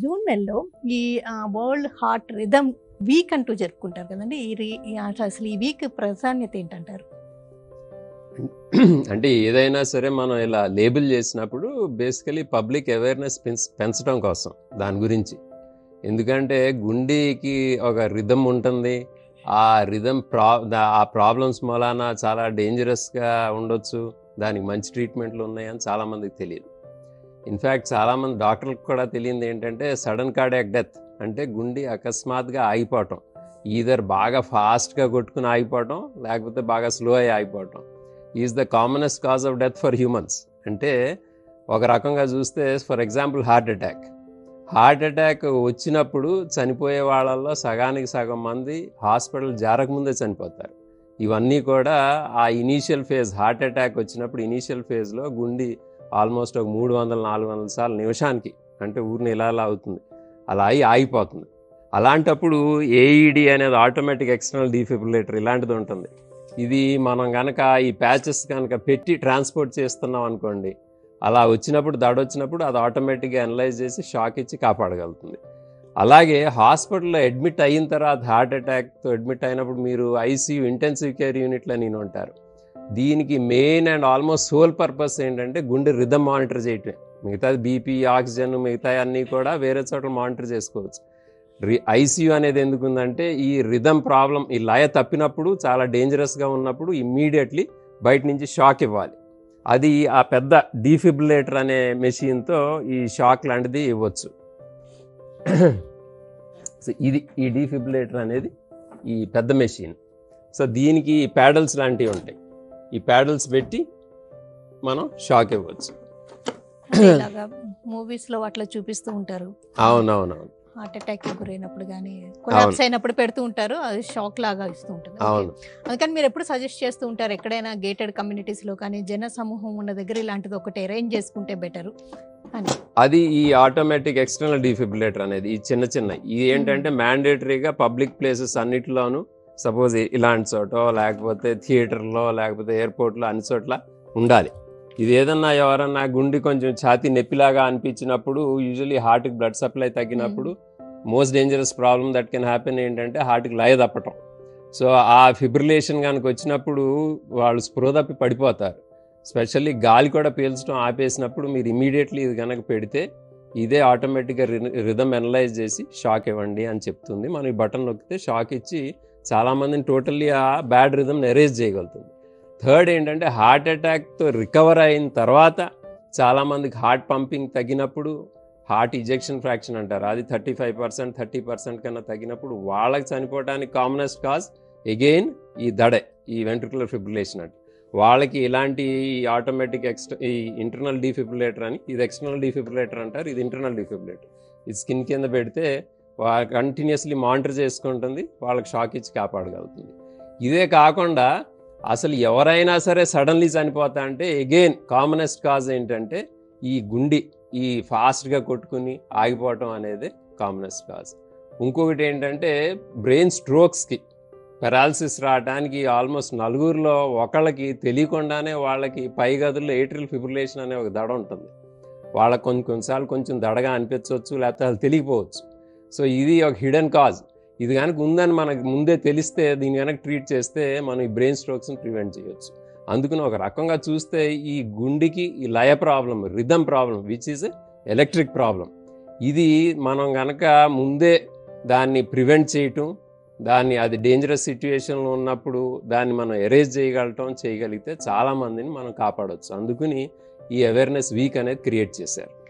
June నెలలో ఈ world heart rhythm week అంటూ జరుపుకుంటారు కదండి. అసలు ఈ వీక్ ప్రాధాన్యత ఏంటంటారు? అంటే ఏదైనా సరే మనం ఇలా లేబుల్ చేసినప్పుడు బేసికలీ పబ్లిక్ అవేర్నెస్ పెంచడం కోసం దాని గురించి. ఎందుకంటే గుండెకి ఒక రిథమ్ ఉంటుంది, ఆ రిథమ్ ఆ ప్రాబ్లమ్స్ మూలాన చాలా డేంజరస్గా ఉండొచ్చు, దానికి మంచి ట్రీట్మెంట్లు ఉన్నాయని చాలామందికి తెలియదు. ఇన్ఫ్యాక్ట్ చాలామంది డాక్టర్లకు కూడా తెలియదు ఏంటంటే సడన్ కార్డియాక్ డెత్ అంటే గుండె అకస్మాత్తుగా ఆగిపోవటం, ఈధర్ బాగా ఫాస్ట్గా కొట్టుకుని ఆగిపోవటం లేకపోతే బాగా స్లో అయ్యి ఆగిపోవటం is the commonest cause of death for humans. అంటే ఒక రకంగా చూస్తే ఫర్ ఎగ్జాంపుల్ హార్ట్ అటాక్ వచ్చినప్పుడు చనిపోయే వాళ్ళల్లో సగానికి సగం మంది హాస్పిటల్ జారకముందే చనిపోతారు. ఇవన్నీ కూడా ఆ ఇనీషియల్ ఫేజ్, హార్ట్ అటాక్ వచ్చినప్పుడు ఇనీషియల్ ఫేజ్లో గుండె ఆల్మోస్ట్ ఒక 300-400 సార్లు నిమిషానికి, అంటే ఊరిని ఇలా అవుతుంది, అలా అయి ఆగిపోతుంది. అలాంటప్పుడు ఏఈడి అనేది ఆటోమేటిక్ ఎక్స్టర్నల్ డిఫిబ్రిలేటర్ ఇలాంటిది ఉంటుంది. ఇది మనం కనుక ఈ ప్యాచెస్ కనుక పెట్టి ట్రాన్స్పోర్ట్ చేస్తున్నాం అనుకోండి, అలా వచ్చినప్పుడు వచ్చినప్పుడు అది ఆటోమేటిక్గా అనలైజ్ చేసి షాక్ ఇచ్చి కాపాడగలుగుతుంది. అలాగే హాస్పిటల్లో అడ్మిట్ అయిన తర్వాత హార్ట్ అటాక్తో అడ్మిట్ అయినప్పుడు మీరు ఐసీయూ ఇంటెన్సివ్ కేర్ యూనిట్లో నేను ఉంటారు. దీనికి main and almost sole purpose ఏంటంటే గుండె రిథమ్ మానిటర్ చేయటమే. మిగతాది బీపీ, ఆక్సిజన్ మిగతా అన్నీ కూడా వేరే చోట్ల మానిటర్ చేసుకోవచ్చు. ఐసీయూ అనేది ఎందుకుందంటే ఈ రిథమ్ ప్రాబ్లం, ఈ లయ తప్పినప్పుడు చాలా డేంజరస్గా ఉన్నప్పుడు ఇమ్మీడియట్లీ బయట నుంచి షాక్ ఇవ్వాలి. అది ఆ పెద్ద డిఫిబ్రిలేటర్ అనే మెషిన్తో ఈ షాక్ లాంటిది ఇవ్వచ్చు. సో ఇది ఈ డిఫిబ్రిలేటర్ అనేది ఈ పెద్ద మెషిన్. సో దీనికి ప్యాడల్స్ లాంటివి ఉంటాయి, ఈ ప్యాడల్స్ పెట్టి మనం షాక్ ఇవ్వచ్చు. మూవీస్లో అట్లా చూపిస్తూ ఉంటారు. అవునవునవును, హార్ట్ అటాక్ గురైనప్పుడు కానీ కొలాప్స్ అయినప్పుడు పెడుతూ ఉంటారు, అది షాక్ లాగా ఇస్తూ ఉంటుంది. అందుకని మీరు ఎప్పుడు సజెస్ట్ చేస్తూ ఉంటారు ఎక్కడైనా గేటెడ్ కమ్యూనిటీస్లో కానీ జన సమూహం ఉన్న దగ్గర ఇలాంటిది ఒకటి అరేంజ్ చేసుకుంటే బెటరు అని. అది ఈ ఆటోమేటిక్ ఎక్స్టర్నల్ డిఫిబ్రిలేటర్ అనేది ఈ చిన్న ఇది ఏంటంటే మ్యాండేటరీగా పబ్లిక్ ప్లేసెస్ అన్నిటిలోనూ, సపోజ్ ఇలాంటి చోట లేకపోతే థియేటర్లో లేకపోతే ఎయిర్పోర్ట్లో అన్ని చోట్ల ఉండాలి. ఇది ఏదన్నా ఎవరన్నా గుండె కొంచెం ఛాతీ నొప్పిలాగా అనిపించినప్పుడు, యూజువలీ హార్ట్కి బ్లడ్ సప్లై తగ్గినప్పుడు most dangerous problem that can happen ఏంటంటే హార్ట్కి లయ తప్పటం. సో ఆ ఫిబ్రిలేషన్ కనుక వచ్చినప్పుడు వాళ్ళు స్పృహ తప్పి పడిపోతారు. స్పెషల్లీ గాలి కూడా పీల్చడం ఆపేసినప్పుడు మీరు ఇమీడియట్లీ ఇది కనుక పెడితే ఇదే ఆటోమేటిక్గా రిథమ్ అనలైజ్ చేసి షాక్ ఇవ్వండి అని చెప్తుంది. మనం ఈ బటన్ నొక్కితే షాక్ ఇచ్చి చాలామందిని టోటల్లీ ఆ బ్యాడ్ రిథమ్ని ఎరేజ్ చేయగలుగుతుంది. థర్డ్ ఏంటంటే హార్ట్ అటాక్తో రికవర్ అయిన తర్వాత చాలామందికి హార్ట్ పంపింగ్ తగ్గినప్పుడు, హార్ట్ ఇజెక్షన్ ఫ్రాక్షన్ అంటారు, అది 35%, 30% కన్నా తగ్గినప్పుడు వాళ్ళకి చనిపోవడానికి కామనెస్ట్ కాజ్ అగైన్ ఈ దడే, ఈ వెంట్రికులర్ ఫిబ్రిలేషన్ అంటే. వాళ్ళకి ఇలాంటి ఆటోమేటిక్ ఈ ఇంటర్నల్ డిఫిబ్రిలేటర్ అని, ఇది ఎక్స్టర్నల్ డిఫిబ్రిలేటర్ అంటారు, ఇది ఇంటర్నల్ డిఫిబ్రిలేటర్. ఇది స్కిన్ కింద పెడితే కంటిన్యూస్లీ మానిటర్ చేసుకుంటుంది, వాళ్ళకి షాక్ ఇచ్చి కాపాడగలుగుతుంది. ఇదే కాకుండా అసలు ఎవరైనా సరే సడన్లీ చనిపోతా అంటే అగైన్ కామనెస్ట్ కాజ్ ఏంటంటే ఈ గుండె ఈ ఫాస్ట్గా కొట్టుకుని ఆగిపోవటం అనేది కామనెస్ట్ కాజ్. ఇంకొకటి ఏంటంటే బ్రెయిన్ స్ట్రోక్స్కి, పెరాలసిస్ రావడానికి ఆల్మోస్ట్ 4 ఒకళ్ళకి తెలియకుండానే వాళ్ళకి పై గదుల్లో ఏట్రియల్ ఫిబ్రిలేషన్ అనే ఒక దడ ఉంటుంది. వాళ్ళకి కొన్నిసార్లు కొంచెం దడగా అనిపించవచ్చు, లేకపోతే అది తెలియకపోవచ్చు. సో ఇది ఒక హిడెన్ కాజ్. ఇది కనుక ఉందని మనకు ముందే తెలిస్తే, దీన్ని కనుక ట్రీట్ చేస్తే మనం ఈ బ్రెయిన్ స్ట్రోక్స్ని ప్రివెంట్ చేయొచ్చు. అందుకని ఒక రకంగా చూస్తే ఈ గుండెకి ఈ లయ problem, rhythm problem which is electric problem, ఇది మనం కనుక ముందే దాన్ని ప్రివెంట్ చేయటం, దాన్ని అది డేంజరస్ సిచ్యువేషన్లో ఉన్నప్పుడు దాన్ని మనం ఎరేజ్ చేయగలిగితే చాలామందిని మనం కాపాడవచ్చు. అందుకని ఈ అవేర్నెస్ వీక్ అనేది క్రియేట్ చేశారు.